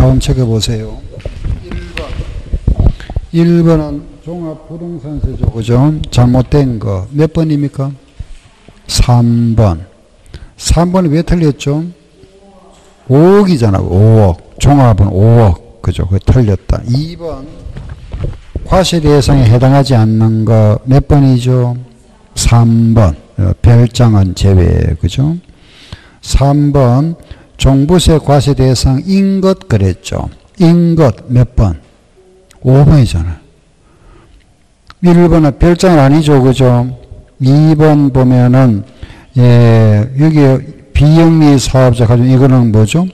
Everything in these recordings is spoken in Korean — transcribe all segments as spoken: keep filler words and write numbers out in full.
다음 책에 보세요. 일 번. 일 번은 종합부동산세죠. 그죠? 잘못된 거. 몇 번입니까? 삼 번. 삼 번이 왜 틀렸죠? 오억이잖아. 오억. 종합은 오억. 그죠? 그게 틀렸다. 이 번. 과세 대상에 해당하지 않는 거 몇 번이죠? 삼 번. 별장은 제외. 그죠? 삼 번. 종부세 과세 대상인 것 그랬죠. 인 것 몇 번? 오 번이잖아. 일 번은 별장은 아니죠. 그죠? 이 번 보면은, 예, 여기 비영리 사업자 가지고 이거는 뭐죠?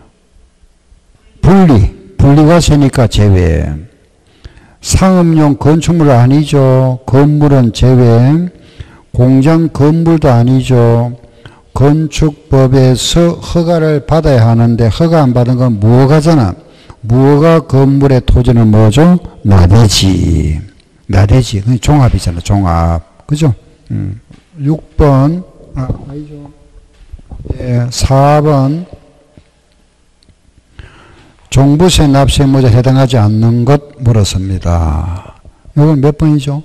분리. 분리과세니까 제외. 상업용 건축물 아니죠. 건물은 제외. 공장 건물도 아니죠. 건축법에서 허가를 받아야 하는데 허가 안 받은 건 무허가잖아. 무허가 건물의 토지는 뭐죠? 나대지. 나대지. 그게 종합이잖아. 종합. 그죠? 음. 육 번. 아, 아니죠. 예, 사 번. 종부세 납세 모자 해당하지 않는 것 물었습니다. 이건 몇 번이죠?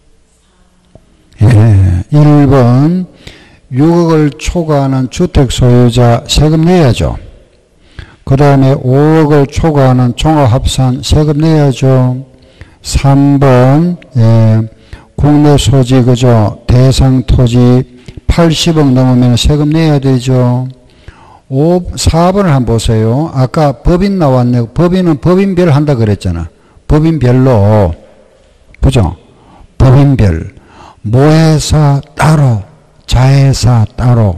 예, 일 번. 육억을 초과하는 주택 소유자 세금 내야죠. 그 다음에 오억을 초과하는 종합합산 세금 내야죠. 삼 번, 예, 국내 소지, 그죠? 대상 토지 팔십억 넘으면 세금 내야 되죠. 오, 사 번을 한번 보세요. 아까 법인 나왔네요. 법인은 법인별 한다 그랬잖아. 법인별로. 그죠? 법인별. 모회사 따로. 자회사 따로.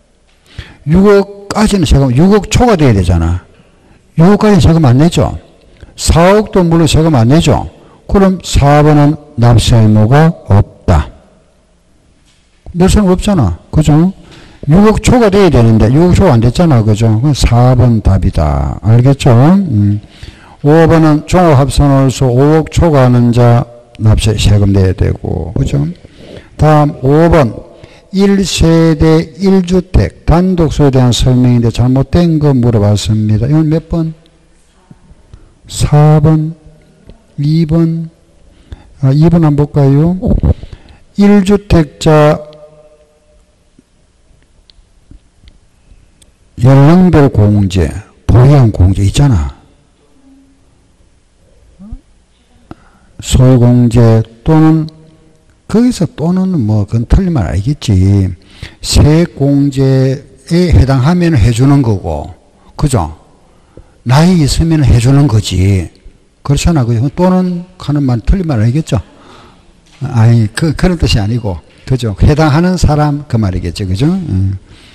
육억까지는 세금, 육억 초과 돼야 되잖아. 육억까지는 세금 안 내죠. 사억도 물론 세금 안 내죠. 그럼 사 번은 납세 의무가 없다. 낼수는 없잖아. 그죠? 육억 초과 돼야 되는데 육억 초과 안 됐잖아. 그죠? 그럼 사 번 답이다. 알겠죠? 음. 오 번은 종합합산으로서 오억 초과하는 자 납세 세금 내야 되고. 그죠? 다음 오 번. 일 세대 일 주택 단독소유에 대한 설명인데 잘못된 거 물어봤습니다. 이건 몇 번? 사 번, 이 번, 아, 이 번 한번 볼까요? 일 주택자 연령별 공제, 보유한 공제 있잖아. 소유공제 또는 거기서 또는 뭐 그건 틀린 말 알겠지. 세액공제에 해당하면 해주는 거고, 그죠? 나이 있으면 해주는 거지. 그렇잖아. 그죠? 또는 하는 말 틀린 말 알겠죠? 아니, 그, 그런 뜻이 아니고, 그죠? 해당하는 사람 그 말이겠죠. 그죠? 음.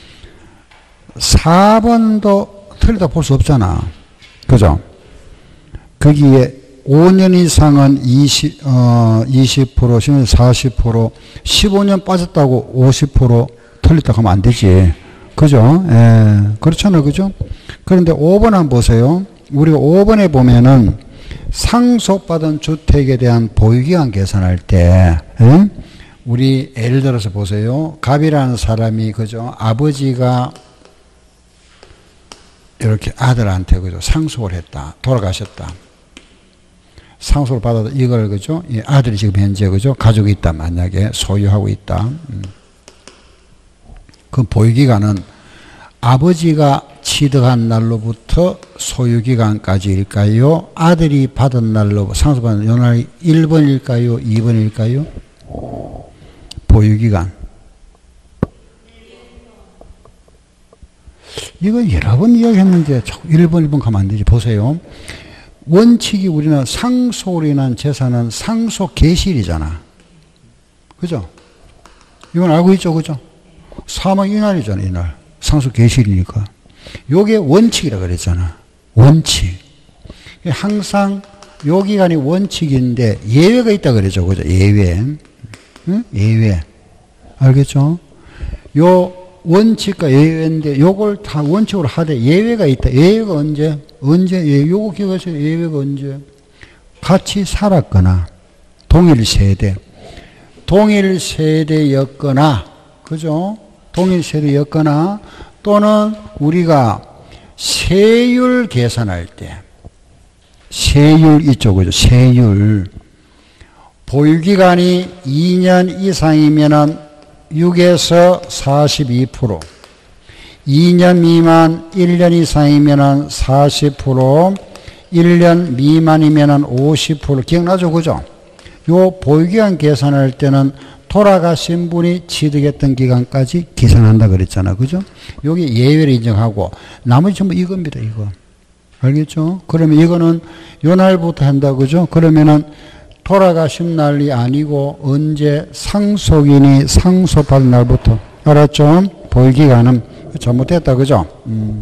사 번도 틀리다 볼 수 없잖아. 그죠? 거기에 오 년 이상은 이십, 어, 이십 퍼센트, 사십 퍼센트, 십오 년 빠졌다고 오십 퍼센트 틀렸다고 하면 안 되지. 그죠? 예, 그렇잖아요. 그죠? 그런데 오 번 한번 보세요. 우리가 오 번에 보면은 상속받은 주택에 대한 보유기간 계산할 때, 예? 우리 예를 들어서 보세요. 갑이라는 사람이, 그죠? 아버지가 이렇게 아들한테, 그죠? 상속을 했다. 돌아가셨다. 상속을 받아도 이걸, 그죠? 이 아들이 지금 현재, 그죠? 가지고 있다. 만약에 소유하고 있다. 음. 그 보유기간은 아버지가 취득한 날로부터 소유기간까지일까요? 아들이 받은 날로, 상속받은 요 날이 일 번일까요? 이 번일까요? 보유기간. 이건 여러 번 이야기했는데 자꾸 일 번, 일 번 가면 안 되지. 보세요. 원칙이 우리는 상속으로 인한 재산은 상속 개시일이잖아. 그죠? 이건 알고 있죠? 그죠? 사망 이날이잖아, 이날. 상속 개시일이니까. 요게 원칙이라 그랬잖아. 원칙. 항상 요 기간이 원칙인데 예외가 있다 그랬죠. 그죠? 예외. 응? 예외. 알겠죠? 요 원칙과 예외인데 요걸 다 원칙으로 하되 예외가 있다. 예외가 언제? 언제? 예, 요거 기억하세요. 예외가 언제? 같이 살았거나 동일 세대. 동일 세대였거나, 그죠? 동일 세대였거나 또는 우리가 세율 계산할 때 세율 이쪽이죠. 세율. 보유기간이 이 년 이상이면은 육에서 사십이 퍼센트, 이 년 미만 일 년 이상이면은 사십 퍼센트, 일 년 미만이면은 오십 퍼센트. 기억나죠? 그죠? 요 보유기간 계산할 때는 돌아가신 분이 취득했던 기간까지 계산한다 그랬잖아. 그죠? 여기 예외를 인정하고 나머지 전부 이겁니다. 이거. 알겠죠? 그러면 이거는 요 날부터 한다. 그죠? 그러면은 돌아가신 날이 아니고 언제 상속인이 상속받은 날부터. 알았죠? 보유기간은 잘못됐다. 그죠? 음.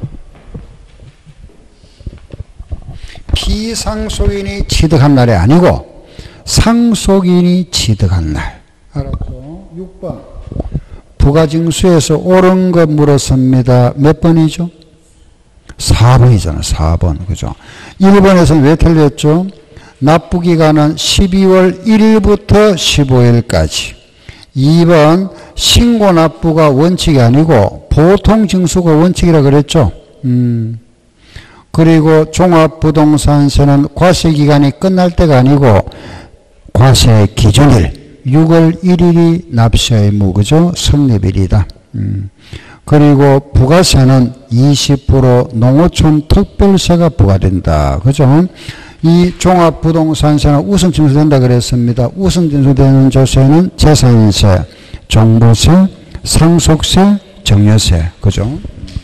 피상속인이 취득한 날이 아니고 상속인이 취득한 날. 알았죠? 육 번. 부가징수에서 옳은 거 물었습니다. 몇 번이죠? 사 번이잖아. 사 번. 그죠? 일 번에서는 왜 틀렸죠? 납부기간은 십이월 일일부터 십오일까지. 이 번 신고납부가 원칙이 아니고 보통징수가 원칙이라 그랬죠. 음. 그리고 종합부동산세는 과세기간이 끝날 때가 아니고 과세 기준일 유월 일일이 납세 의무. 그죠? 성립일이다. 음. 그리고 부가세는 이십 퍼센트 농어촌 특별세가 부과된다. 그죠? 이 종합부동산세는 우선 징수된다 그랬습니다. 우선 징수되는 조세는 재산세, 종부세, 상속세, 증여세. 그죠?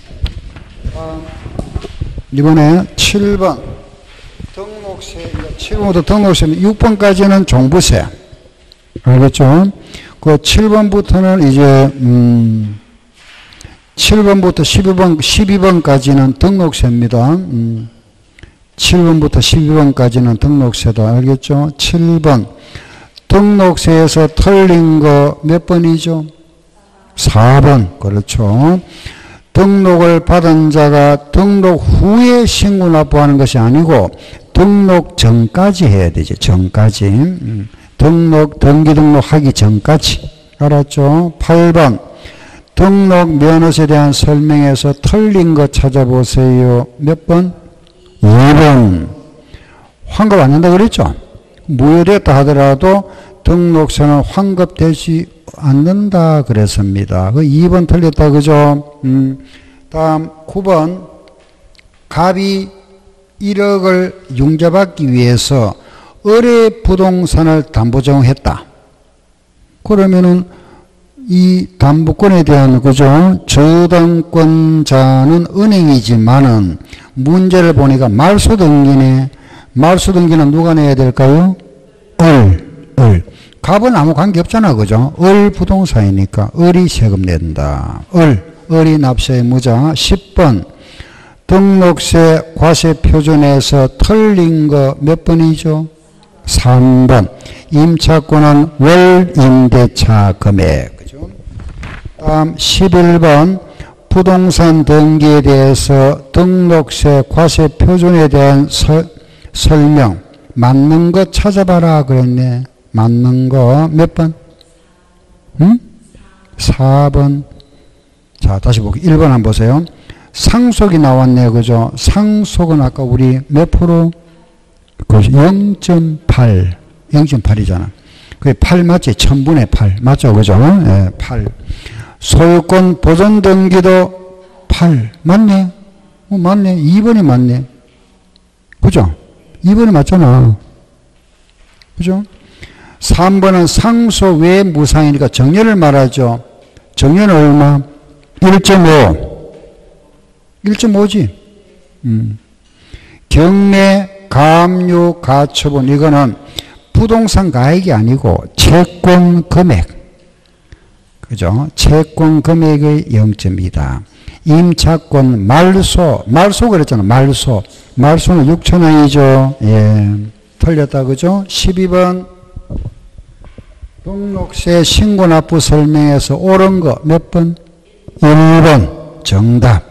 이번에 칠 번 등록세. 칠 번부터 등록세, 육 번까지는 종부세. 알겠죠? 그 칠 번부터는 이제 음 칠 번부터 십이 번, 십이 번까지는 등록세입니다. 음. 칠 번부터 십이 번까지는 등록세다. 알겠죠? 칠 번. 등록세에서 틀린 거 몇 번이죠? 사 번. 그렇죠. 등록을 받은 자가 등록 후에 신고 납부하는 것이 아니고 등록 전까지 해야 되지. 전까지. 음. 등록, 등기 등록하기 전까지. 알았죠? 팔 번. 등록 면허세에 대한 설명에서 틀린 거 찾아보세요. 몇 번? 이 번. 환급 안 된다 그랬죠? 무효됐다 하더라도 등록세는 환급되지 않는다 그랬습니다. 그 이 번 틀렸다 그죠? 음. 다음 구 번. 갑이 일억을 융자받기 위해서 의뢰 부동산을 담보정했다. 그러면은 이 담보권에 대한 그죠? 저당권자는 은행이지만은 문제를 보니까 말소등기네. 말소등기는 누가 내야 될까요? 을, 을. 갑은 아무 관계 없잖아. 그죠? 을 부동산이니까 을이 세금 낸다. 을, 을이 납세 의무자. 십 번. 등록세 과세 표준에서 틀린 거 몇 번이죠? 삼 번. 임차권은 월 임대차 금액. 그죠? 다음 십일 번. 부동산 등기에 대해서 등록세 과세 표준에 대한 서, 설명. 맞는 거 찾아봐라 그랬네. 맞는 거 몇 번? 응? 사 번. 자, 다시 볼게요. 일 번 한번 보세요. 상속이 나왔네요. 그죠? 상속은 아까 우리 몇 프로? 영 점 팔. 영 점 팔이잖아. 그게 팔 맞지? 천분의 팔. 맞죠? 그죠? 예, 팔. 소유권 보존 등기도 팔. 맞네? 어, 맞네. 이 번이 맞네. 그죠? 이 번이 맞잖아. 그죠? 삼 번은 상속 외 무상이니까 정년을 말하죠. 정년은 얼마? 일 점 오. 일 점 오지. 음. 경매, 감유, 가처분. 이거는 부동산 가액이 아니고 채권 금액. 그죠? 채권 금액의 영 점 이다. 임차권 말소. 말소 그랬잖아. 말소. 말소는 육천 원이죠. 예. 틀렸다. 그죠? 십이 번. 등록세 신고납부 설명에서 옳은 거 몇 번? 일 번. 정답.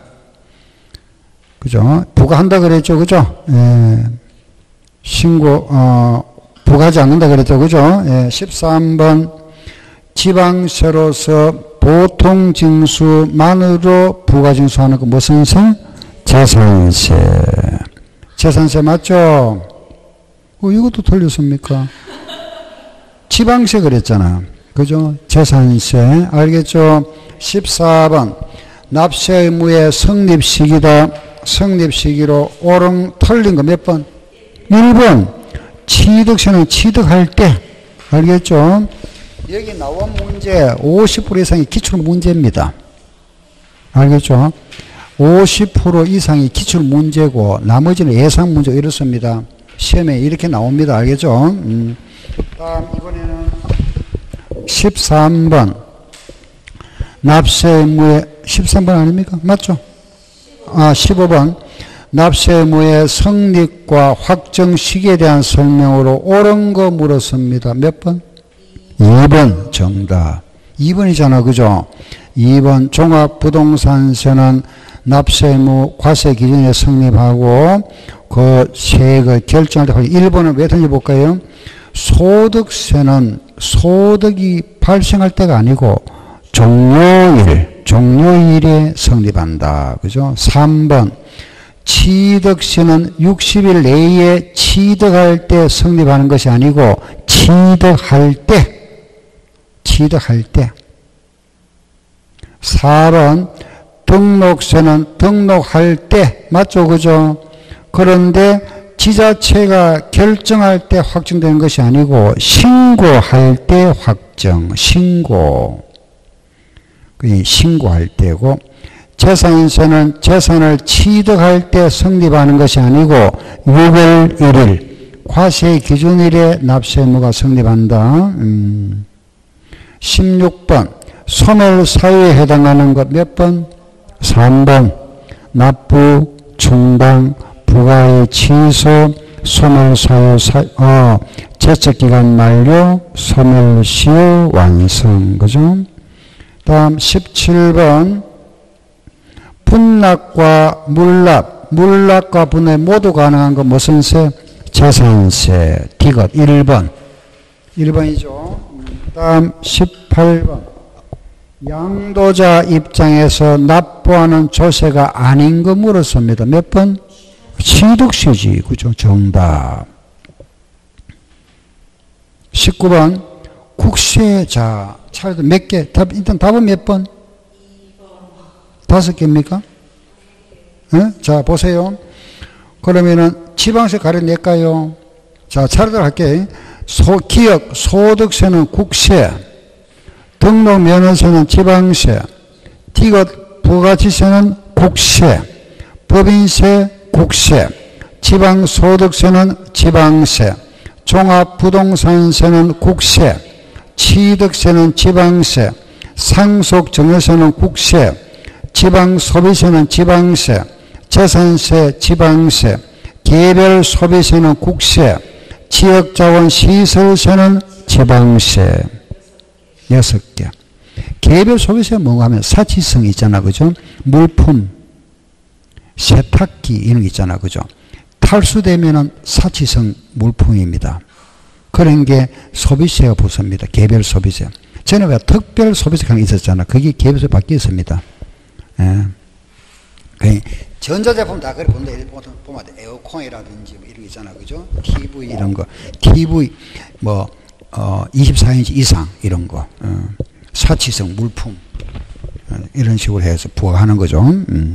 그죠? 부과한다 그랬죠. 그죠? 예. 신고, 어, 부과하지 않는다 그랬죠. 그죠? 예. 십삼 번. 지방세로서 보통징수만으로 부가징수하는 거 무슨 세? 재산세. 재산세 맞죠? 어, 이것도 틀렸습니까? 지방세 그랬잖아. 그죠? 재산세. 알겠죠? 십사 번. 납세 의무의 성립 시기다. 성립 시기로 옳은 틀린 거 몇 번? 일 번. 취득세는 취득할 때. 알겠죠? 여기 나온 문제 오십 퍼센트 이상이 기출 문제입니다. 알겠죠? 오십 퍼센트 이상이 기출 문제고 나머지는 예상 문제 이렇습니다. 시험에 이렇게 나옵니다. 알겠죠? 음. 다음 이번에는 십삼 번. 납세 의무의 십삼 번 아닙니까? 맞죠? 아, 십오 번. 납세 의무의 성립과 확정 시기에 대한 설명으로 옳은 거 물었습니다. 몇 번? 이 번 정답. 이 번이잖아. 그죠? 이 번 종합부동산세는 납세 의무 과세 기준에 성립하고 그 세액을 결정할 때 일 번은 왜 틀려볼까요? 소득세는 소득이 발생할 때가 아니고 종료일, 종료일에 성립한다. 그죠? 삼 번. 취득세는 육십 일 내에 취득할 때 성립하는 것이 아니고 취득할 때, 취득할 때. 사 번. 등록세는 등록할 때, 맞죠? 그죠? 그런데 지자체가 결정할 때 확정되는 것이 아니고 신고할 때 확정, 신고. 신고할 때고, 재산세는 재산을 취득할 때 성립하는 것이 아니고 유월 일 일 과세 기준일에 납세 의무가 성립한다. 음. 십육 번 소멸사유에 해당하는 것 몇 번? 삼 번. 납부, 충당, 부가의 취소, 소멸사유, 사, 어, 제척기간 만료, 소멸시효 완성. 그죠? 다음 십칠 번. 분납과 물납, 물납과 분납 모두 가능한 건 무슨 세? 재산세. 디귿 일 번. 일 번이죠. 다음 십팔 번. 양도자 입장에서 납부하는 조세가 아닌 거 물었습니다. 몇 번? 취득세지. 그죠? 정답. 십구 번. 국세. 자, 차례도 몇 개? 답, 일단 답은 몇 번? 다섯 개입니까? 네? 자, 보세요. 그러면은 지방세 가려낼까요? 자, 차례대로 할게요. 소, 기업, 소득세는 국세, 등록면허세는 지방세, 디귿 부가치세는 국세, 법인세 국세, 지방소득세는 지방세, 종합부동산세는 국세, 취득세는 지방세, 상속증여세는 국세, 지방소비세는 지방세, 재산세 지방세, 개별 소비세는 국세, 지역자원 시설세는 지방세. 여섯 개. 개별 소비세 뭔가 하면 사치성이 있잖아. 그죠? 물품, 세탁기 이런 게 있잖아. 그죠? 탈수되면은 사치성 물품입니다. 그런 게 소비세가 붙습니다. 개별 소비세. 전에 왜 특별 소비세가 있었잖아. 그게 개별세 바뀌었습니다. 예. 전자제품 다 그래 본다. 보면 에어컨이라든지 뭐 이런 거 있잖아. 그죠? 티비 이런 거. 티비 뭐, 어, 이십사 인치 이상 이런 거. 어, 사치성 물품. 어, 이런 식으로 해서 부과하는 거죠. 음.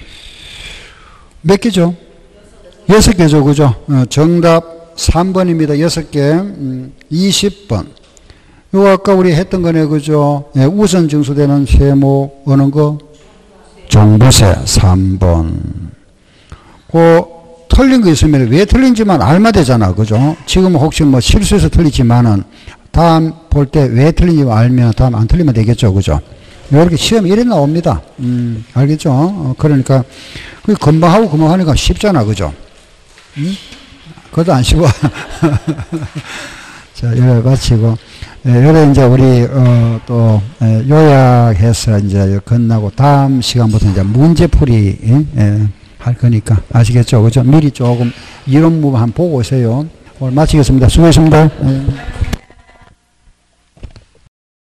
몇 개죠? 여섯 개죠. 그죠? 어, 정답 삼 번입니다. 여섯 개. 음, 이십 번. 요 아까 우리 했던 거네. 그죠? 예, 우선 징수되는 세무 어느 거? 종부세 삼 번. 그 틀린 거 있으면 왜 틀린지만 알면 되잖아. 그죠? 지금 혹시 뭐 실수해서 틀리지만은 다음 볼 때 왜 틀린지 알면 다음 안 틀리면 되겠죠. 그죠? 이렇게 시험 이래 나옵니다. 음, 알겠죠? 어, 그러니까 그 금방 하고 금방 하니까 쉽잖아. 그죠? 음? 그것도 안 쉬워. 자, 이래 마치고. 예, 요래 이제 우리, 어, 또, 예, 요약해서 이제 끝나고 다음 시간부터 이제 문제풀이, 예, 예, 할 거니까 아시겠죠? 그죠? 미리 조금 이론 부분 한번 보고 오세요. 오늘 마치겠습니다. 수고했습니다. 예.